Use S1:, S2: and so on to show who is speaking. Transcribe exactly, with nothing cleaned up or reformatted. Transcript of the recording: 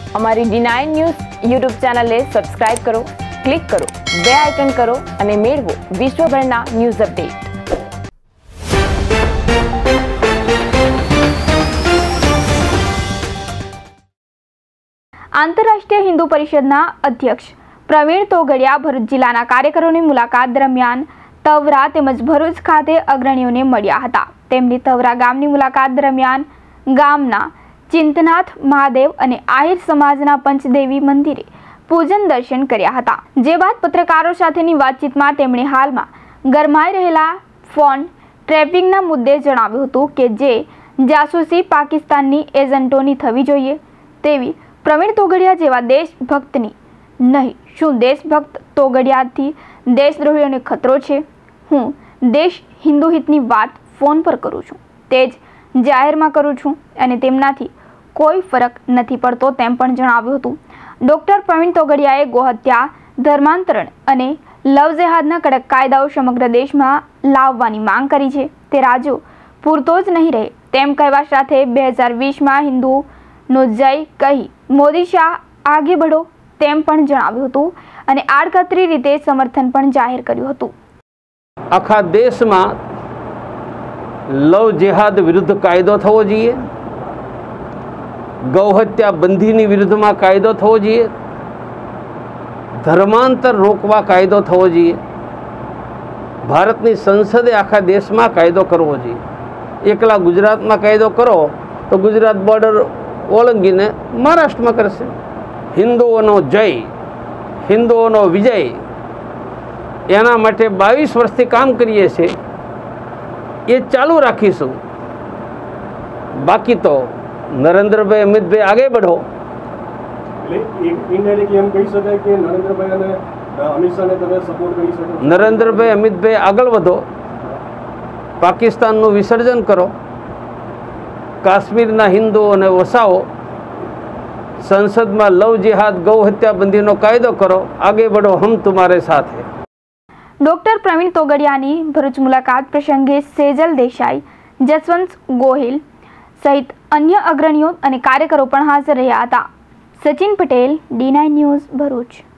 S1: અમારી D nine news YouTube ચેનલને subscribe કરો, ક્લિક કરો, બે આઇકન કરો અને મેળવો વિશ્વભરના ન્યૂઝ અપડેટ।
S2: આંતરરાષ્ટ્રીય હિન્દુ પરિષદના અધ્યક્ષ પ્રવીણ તોગડિયા ભરૂચ જિલ્લાના કાર્યકરોની મુલાકાત દરમિયાન તવરા તેમજ ભરૂચ ખાતે અગ્રણીઓને મળ્યા હતા। તેમની તવરા ગામની મુલાકાત દરમિયાન ગામના ચિંતનાથ મહાદેવ અને આહિર સમાજના પંચદેવી મંદિરે પૂજન દર્શન કર્યા હતા। જે બાદ પત્રકારો સાથેની વાતચીતમાં તેમણે હાલમાં ગરમાઈ રહેલા ફોન ટ્રેપિંગના મુદ્દે જણાવ્યું હતું કે જે જાસૂસી પાકિસ્તાનની એજન્ટોની થવી જોઈએ તેવી પ્રવીણ તોગડિયા જેવા દેશભક્તની નહીં। શું દેશભક્ત તોગડિયાથી દેશદ્રોહીઓને ખતરો છે? હું દેશ હિન્દુ હિતની વાત ફોન પર કરું છું, તે જ જાહેરમાં કરું છું અને તેમનાથી કોઈ ફરક નથી પડતો તેમ પણ જણાવ્યું હતું। ડોક્ટર પ્રવીણ તોગડિયાએ ગોહત્યા, ધર્માંતરણ અને લવ જેહાદના કડક કાયદાઓ સમગ્ર દેશમાં લાવવાની માંગ કરી છે। તે રાજ્યો પૂરતો જ નહીં રહે તેમ કહેવા સાથે બે હજાર વીસમાં હિન્દુનો જય કહી મોદી શાહ આગે બઢો તેમ પણ જણાવ્યું હતું અને આડકતરી રીતે સમર્થન પણ જાહેર કર્યું હતું।
S3: આખા દેશમાં લવ જેહાદ વિરુદ્ધ કાયદો થવો જોઈએ, ગૌહત્યા બંધીની વિરુદ્ધમાં કાયદો થવો જોઈએ, ધર્માંતર રોકવા કાયદો થવો જોઈએ, ભારતની સંસદે આખા દેશમાં કાયદો કરવો જોઈએ। એકલા ગુજરાતમાં કાયદો કરો તો ગુજરાત બોર્ડર ઓળંગીને મહારાષ્ટ્રમાં કરશે। હિન્દુઓનો જય, હિન્દુઓનો વિજય, એના માટે બાવીસ વર્ષથી કામ કરીએ છીએ, એ ચાલુ રાખીશું। બાકી તો નરેન્દ્રભાઈ અમિતભાઈ આગે બઢો। નરેન્દ્રભાઈ અમિતભાઈ આગળ વધો, પાકિસ્તાનનું વિસર્જન કરો, કાશ્મીરના હિન્દુઓને વસાવો, સંસદમાં લવ જેહાદ ગૌ હત્યા બંધીનો કાયદો કરો, આગે બઢો, હમ તુમારે સાથ હૈ।
S2: ડોક્ટર પ્રવીણ તોગડિયાની ભરૂચ મુલાકાત પ્રસંગે સેજલ દેસાઈ, જસવંત ગોહિલ સહિત અન્ય અગ્રણીઓ અને કાર્યકરો પણ હાજર રહ્યા હતા। Sachin Patel, D nine news, Bharuch.